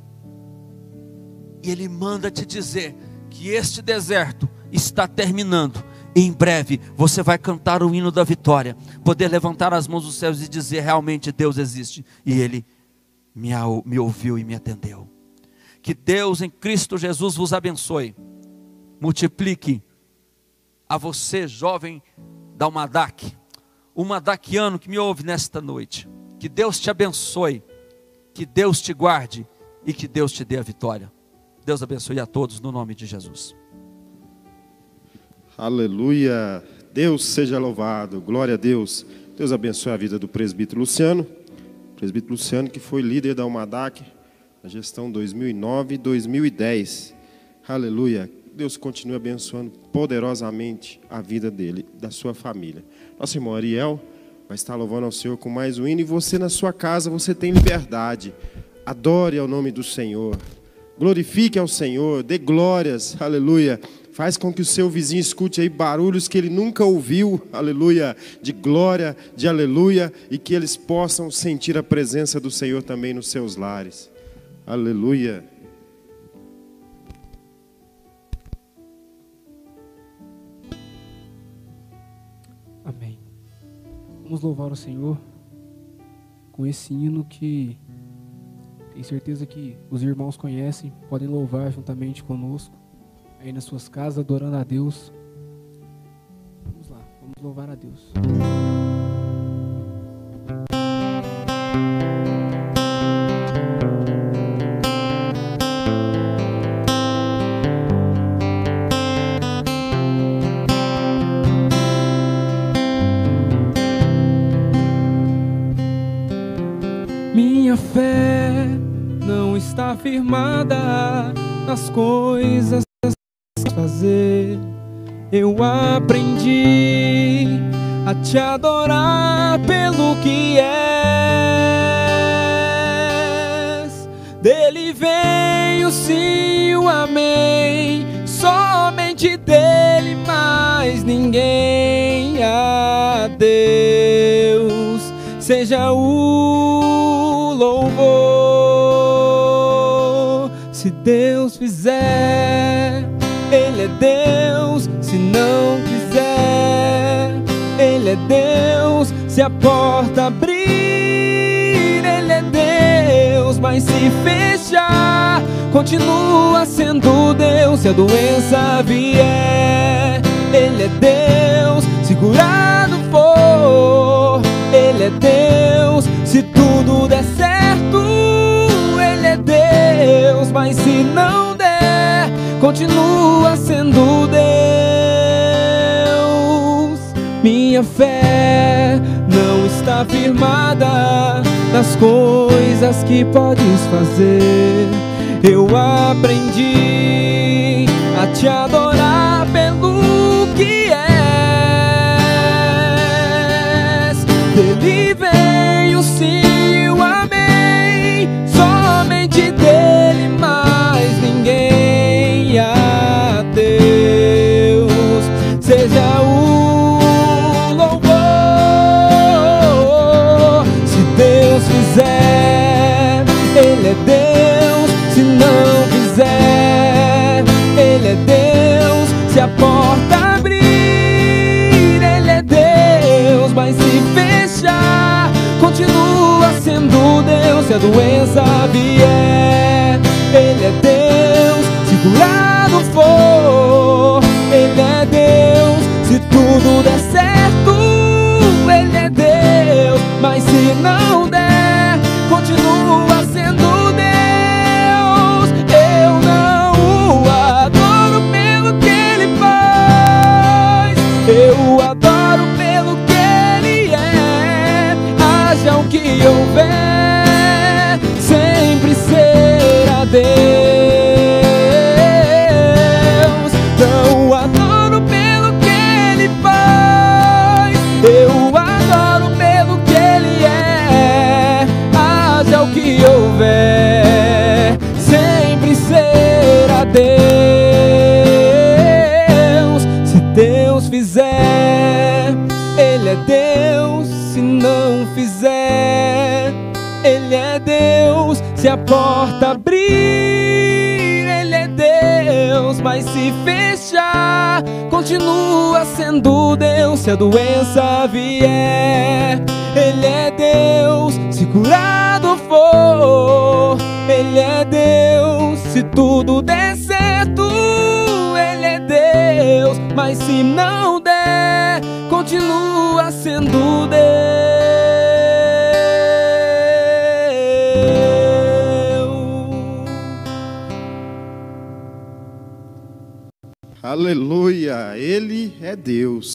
E Ele manda te dizer que este deserto está terminando. E em breve você vai cantar o hino da vitória, poder levantar as mãos dos céus e dizer: realmente Deus existe. E Ele me, me ouviu e me atendeu. Que Deus em Cristo Jesus vos abençoe, multiplique a você, jovem da Umadac, o umadaquiano que me ouve nesta noite. Que Deus te abençoe, que Deus te guarde e que Deus te dê a vitória. Deus abençoe a todos no nome de Jesus. Aleluia, Deus seja louvado, glória a Deus. Deus abençoe a vida do presbítero Luciano, presbítero Luciano que foi líder da Umadac na gestão dois mil e nove e dois mil e dez. Aleluia. Deus continue abençoando poderosamente a vida dele, da sua família. Nosso irmão Ariel vai estar louvando ao Senhor com mais um hino. E você na sua casa, você tem liberdade. Adore ao nome do Senhor. Glorifique ao Senhor, dê glórias, aleluia. Faz com que o seu vizinho escute aí barulhos que ele nunca ouviu, aleluia, de glória, de aleluia. E que eles possam sentir a presença do Senhor também nos seus lares. Aleluia. Amém. Vamos louvar o Senhor com esse hino que tenho certeza que os irmãos conhecem, podem louvar juntamente conosco, aí nas suas casas, adorando a Deus. Vamos lá, vamos louvar a Deus. Minha fé não está firmada nas coisas que fazer. Eu aprendi a te adorar pelo que és. Dele vem o sim, o amém, somente dele, mais ninguém. A Deus seja o louvor. Se Deus fizer, Ele é Deus. Se não quiser, Ele é Deus. Se a porta abrir, Ele é Deus. Mas se fechar, continua sendo Deus. Se a doença vier, Ele é Deus. Se curado for, Ele é Deus. Se tudo der certo, Ele é Deus. Mas se não der, continua sendo Deus. Minha fé não está firmada nas coisas que podes fazer. Eu aprendi a te adorar pelo que és. Dele vem o sim, o amém, somente dele, mais ninguém. A Deus seja o louvor. Se Deus fizer, Ele é Deus. Se não fizer, Ele é Deus. se a doença vier. Ele é Deus, se curado for. Ele é Deus, se tudo der certo. Ele é Deus, mas se não der, continua sendo Deus. Eu não o adoro pelo que Ele faz, eu o adoro pelo que Ele é. Haja o que houver, sempre será Deus. Não o adoro pelo que Ele faz, eu o adoro pelo que Ele é. Haja o que houver, sempre será Deus. Se Deus fizer, Ele é Deus. Se não fizer, Ele é Deus. Se a porta abrir, Ele é Deus. Mas se fechar, continua sendo Deus. Se a doença vier, Ele é Deus. Se curado for, Ele é Deus. Se tudo der certo, Ele é Deus. Mas se não der, continua sendo Deus. Aleluia, Ele é Deus.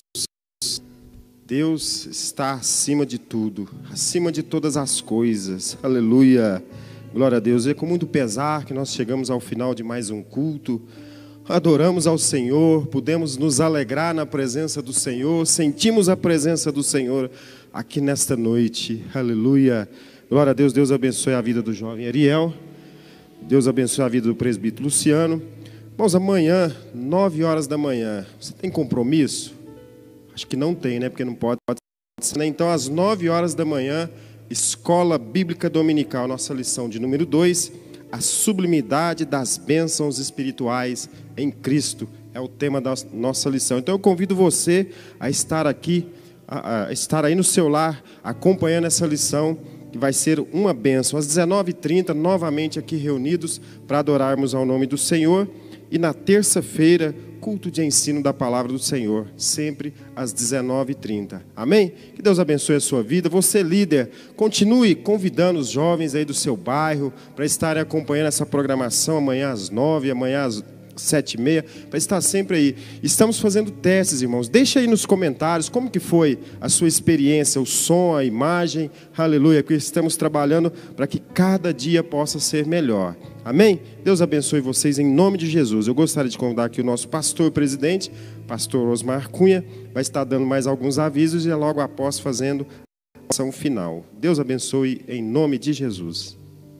Deus está acima de tudo, acima de todas as coisas. Aleluia, glória a Deus. É com muito pesar que nós chegamos ao final de mais um culto. Adoramos ao Senhor, pudemos nos alegrar na presença do Senhor, sentimos a presença do Senhor aqui nesta noite. Aleluia, glória a Deus. Deus abençoe a vida do jovem Ariel, Deus abençoe a vida do presbítero Luciano. Irmãos, amanhã, nove horas da manhã, você tem compromisso? Acho que não tem, né? Porque não pode, pode ser, né? Então, às nove horas da manhã, Escola Bíblica Dominical, nossa lição de número dois, a sublimidade das bênçãos espirituais em Cristo, é o tema da nossa lição. Então, eu convido você a estar aqui, a, a estar aí no seu lar, acompanhando essa lição, que vai ser uma bênção. Às dezenove e trinta, novamente aqui reunidos para adorarmos ao nome do Senhor. E na terça-feira, culto de ensino da palavra do Senhor, sempre às dezenove e trinta. Amém? Que Deus abençoe a sua vida. Você, líder, continue convidando os jovens aí do seu bairro para estarem acompanhando essa programação amanhã às nove, amanhã às sete e meia, para estar sempre aí. Estamos fazendo testes, irmãos. Deixa aí nos comentários como que foi a sua experiência, o som, a imagem. Aleluia, porque estamos trabalhando para que cada dia possa ser melhor. Amém? Deus abençoe vocês em nome de Jesus. Eu gostaria de convidar aqui o nosso pastor presidente, pastor Osmar Cunha, vai estar dando mais alguns avisos e logo após fazendo a ação final. Deus abençoe em nome de Jesus.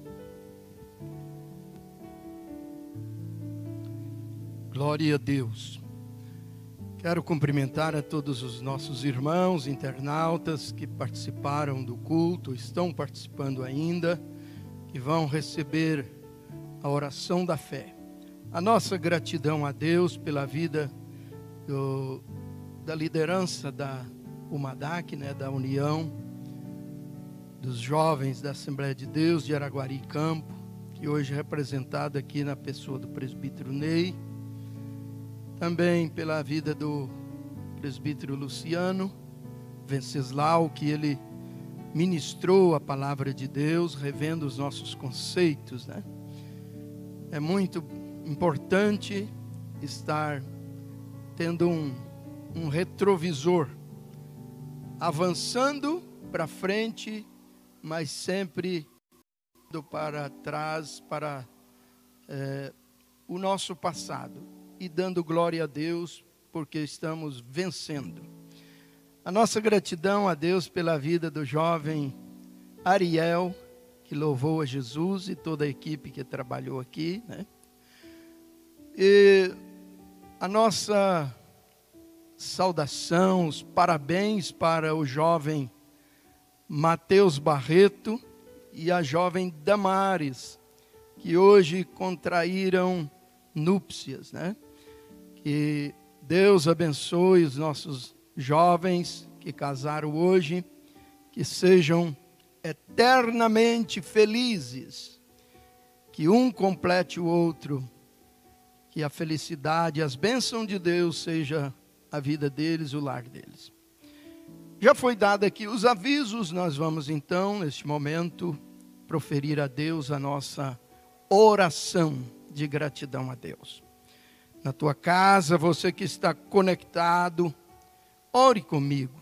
Glória a Deus. Quero cumprimentar a todos os nossos irmãos internautas que participaram do culto, estão participando ainda, que vão receber a oração da fé. A nossa gratidão a Deus pela vida do, da liderança da UMADAC, né, da União dos Jovens da Assembleia de Deus de Araguari Campo, que hoje é representado aqui na pessoa do presbítero Ney. Também pela vida do presbítero Luciano Venceslau, que ele ministrou a palavra de Deus, revendo os nossos conceitos, né? É muito importante estar tendo um, um retrovisor, avançando para frente, mas sempre para trás, para é, o nosso passado, e dando glória a Deus, porque estamos vencendo. A nossa gratidão a Deus pela vida do jovem Ariel, que louvou a Jesus, e toda a equipe que trabalhou aqui, né? E a nossa saudação, os parabéns para o jovem Mateus Barreto e a jovem Damares, que hoje contraíram núpcias, né? Que Deus abençoe os nossos jovens que casaram hoje, que sejam eternamente felizes, que um complete o outro, que a felicidade, as bênçãos de Deus seja a vida deles, o lar deles. Já foi dado aqui os avisos, nós vamos então, neste momento, proferir a Deus a nossa oração de gratidão a Deus. Na tua casa, você que está conectado, ore comigo.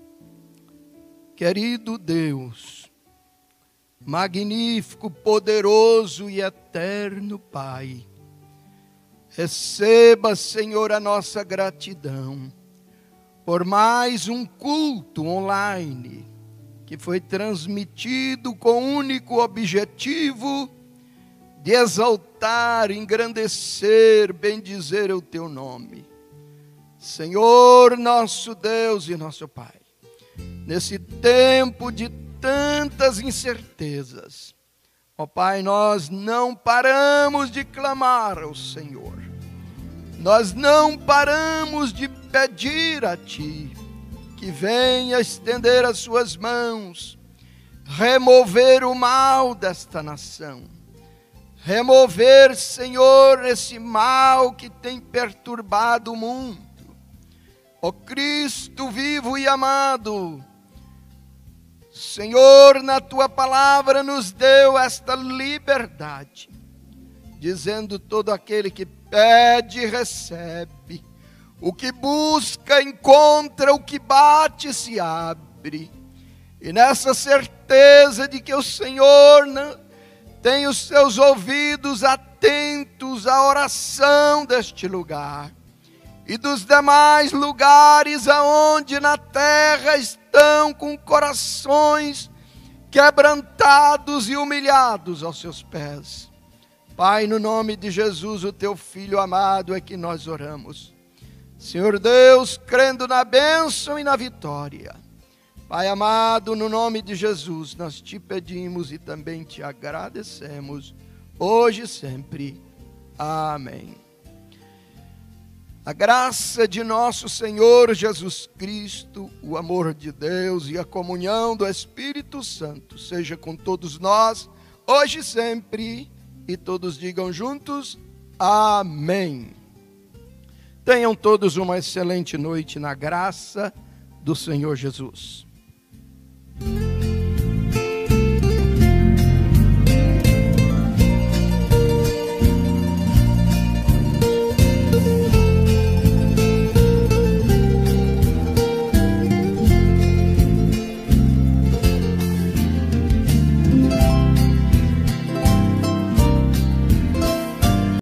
Querido Deus, magnífico, poderoso e eterno Pai, receba, Senhor, a nossa gratidão por mais um culto online que foi transmitido com o único objetivo de exaltar, engrandecer, bendizer o teu nome. Senhor, nosso Deus e nosso Pai, nesse tempo de tantas incertezas, ó Pai, nós não paramos de clamar ao Senhor. Nós não paramos de pedir a Ti que venha estender as suas mãos, remover o mal desta nação. Remover, Senhor, esse mal que tem perturbado o mundo. Ó Cristo vivo e amado, Senhor, na Tua palavra nos deu esta liberdade, dizendo: todo aquele que pede, recebe. O que busca, encontra. O que bate, se abre. E nessa certeza de que o Senhor tem os seus ouvidos atentos à oração deste lugar e dos demais lugares aonde na terra estão com corações quebrantados e humilhados aos seus pés. Pai, no nome de Jesus, o teu Filho amado, é que nós oramos. Senhor Deus, crendo na bênção e na vitória. Pai amado, no nome de Jesus, nós te pedimos e também te agradecemos, hoje e sempre. Amém. A graça de nosso Senhor Jesus Cristo, o amor de Deus e a comunhão do Espírito Santo seja com todos nós, hoje e sempre. E todos digam juntos, amém. Tenham todos uma excelente noite na graça do Senhor Jesus.